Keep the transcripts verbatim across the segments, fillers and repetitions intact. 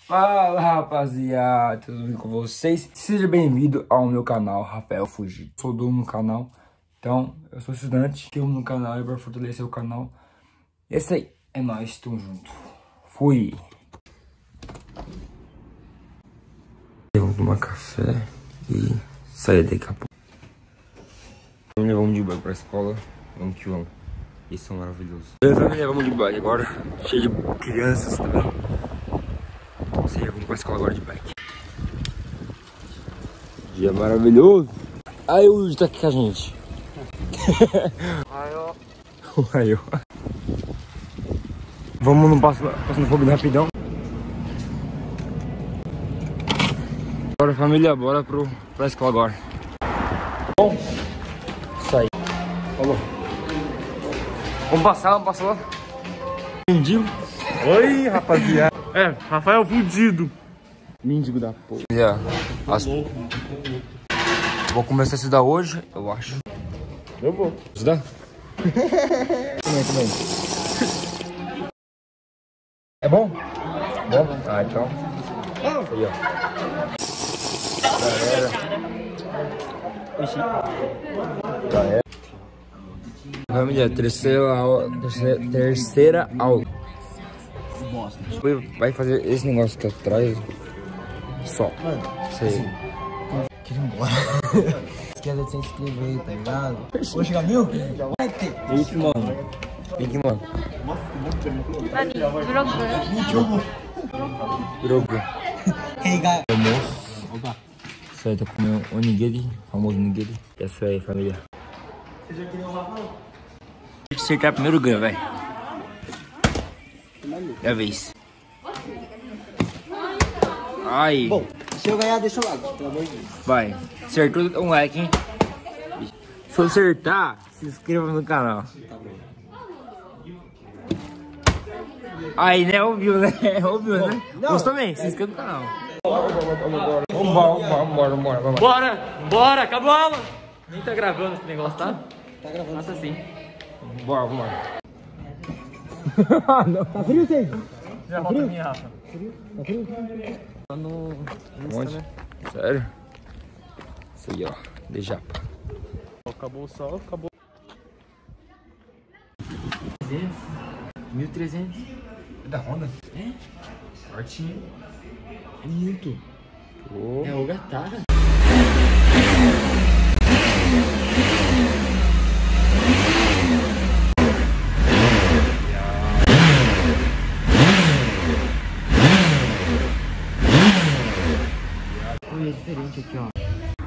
Fala, rapaziada, tudo bem com vocês? Seja bem-vindo ao meu canal, Rafael Fugito. Sou dono no canal, então eu sou estudante, tenho no canal e para fortalecer o canal. Esse aí é nóis, estamos juntos. Fui! Eu vou tomar café e sair daqui a pouco. Vamos de bike pra escola, vamos que vamos. Isso é maravilhoso. E aí, família, vamos de bike agora, cheio de crianças também. Vamos sair, vamos pra escola agora de bike. Dia maravilhoso. Aí o Luigi tá aqui com a gente. Aí, ó. Aí, ó. Vamos no passo, passando fogo rapidão. Bora, família, bora pro, pra escola agora. Bom, isso aí. Falou. Vamos passar, vamos passar lá. Mendigo. Oi, rapaziada. É, Rafael Fudido. Mendigo da porra. Yeah. As... Vou começar a estudar hoje, eu acho. Eu vou. Estudar? Também, também. É bom? Bom? Ah, então. Aí, ó. Já era. Já era. Família, terceira aula. Terceira, terceira aula. Vai fazer esse negócio aqui atrás. Só. Mano, sei. Queria ir embora. Esquece de se inscrever aí, tá ligado? Vou chegar a mil? Vai ter. Pique, mano. Pique, mano. Drogo. Hey, guys. Almoço. Opa. Isso aí, tô comendo onigiri. Famoso onigiri. É isso aí, família. Você já queria um Rafael? Tem que acertar primeiro ganho, velho. É a vez. Ai. Bom, se eu ganhar, deixa eu lá, pelo amor de Deus. Vai. Acertou um like, hein? Se eu acertar, se inscreva no canal. Tá bom. Aí, né? Ouviu, né? Ouviu, né? Não. Você também, se inscreva no canal. Vambora, vambora, vambora, vambora. Bora, bora, acabou a aula. Nem tá gravando esse negócio, tá? Tá gravando. Nossa, sim. Bora, vambora. Tá frio, Sei? Já volta a minha, Rafa. Tá frio? Tá no Insta, Onde? né? Sério? Isso aí, ó. De japa. Acabou o sol, acabou. trezentos? mil e trezentos? É da Honda? É? Fortinho. É muito. Pô. É o Gatara. Oi, é diferente aqui, ó.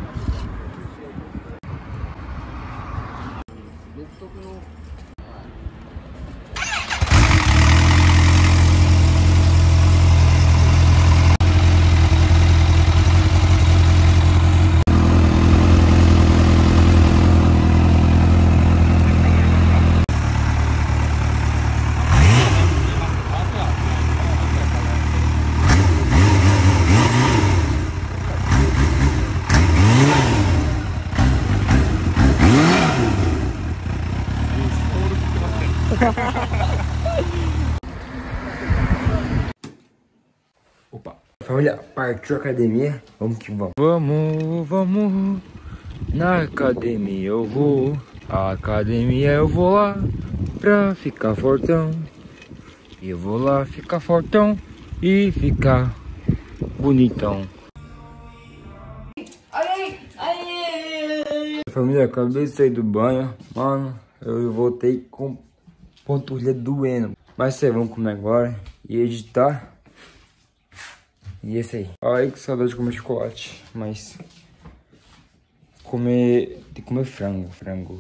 Opa. Família, partiu a academia. Vamos que vamos. Vamos, vamos. Na academia eu vou. A academia eu vou lá pra ficar fortão. Eu vou lá ficar fortão e ficar bonitão. Família, acabei de sair do banho. Mano, eu voltei com panturrilha doendo. Mas sei, vamos comer agora e editar. E esse aí. Ai, que saudade de comer chocolate. Mas comer. Tem que comer frango, frango.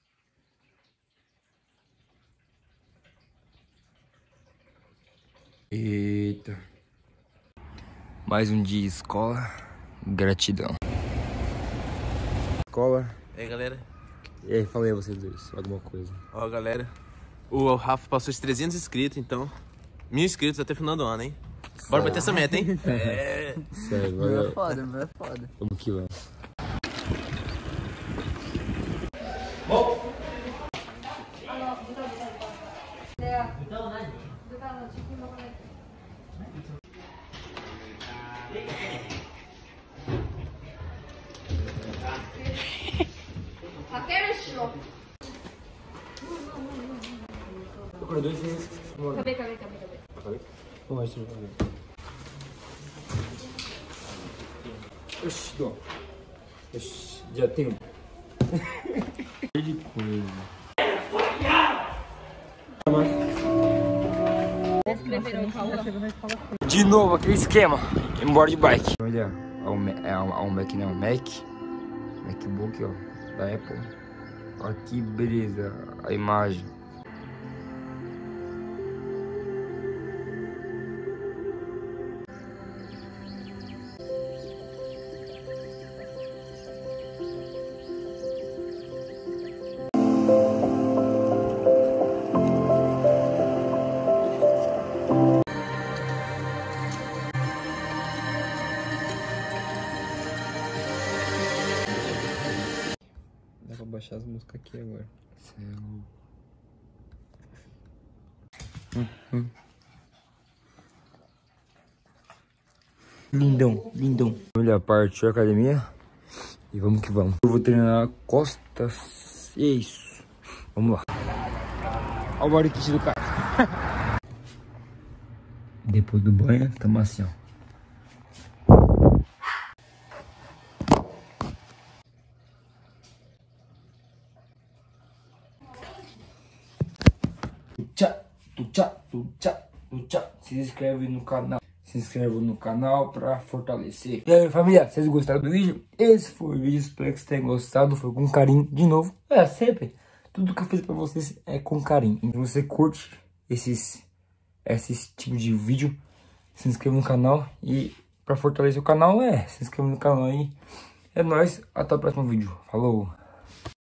Eita. Mais um dia de escola. Gratidão. Escola. E aí, galera? E aí, falei a vocês dois alguma coisa. Ó, galera, o Rafa passou os trezentos inscritos, então mil inscritos até o final do ano, hein? Bora bater essa meta, hein? É. Sério, valeu. É foda, mas é foda. Vamos que vamos. Mostra pra ver. Oxi, ó. Oxi, já tenho. De coisa. De novo, aquele esquema. Embora de bike. Olha, é um, é um, é um Mac, não, Mac. MacBook, ó, da Apple. Olha que beleza a imagem. Vou baixar as músicas aqui agora. Uhum. Lindão, lindão. Olha, partiu a academia e vamos que vamos. Eu vou treinar costas. E é isso. Vamos lá. Olha o body kit do cara. Depois do banho, estamos assim, ó. Tchá, tchá, tchá, tchá. Se inscreve no canal. Se inscreve no canal pra fortalecer. E aí, família, vocês gostaram do vídeo? Esse foi o vídeo, espero que vocês tenham gostado. Foi com carinho, de novo. É, sempre. Tudo que eu fiz pra vocês é com carinho. E se você curte esses, esses tipos de vídeo, se inscreva no canal. E pra fortalecer o canal, é, se inscreva no canal aí. É nóis, até o próximo vídeo. Falou!